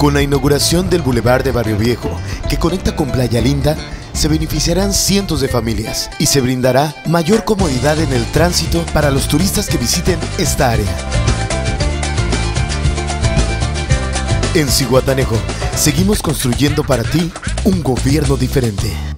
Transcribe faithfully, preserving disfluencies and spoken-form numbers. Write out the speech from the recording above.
Con la inauguración del Boulevard de Barrio Viejo, que conecta con Playa Linda, se beneficiarán cientos de familias y se brindará mayor comodidad en el tránsito para los turistas que visiten esta área. En Zihuatanejo, seguimos construyendo para ti un gobierno diferente.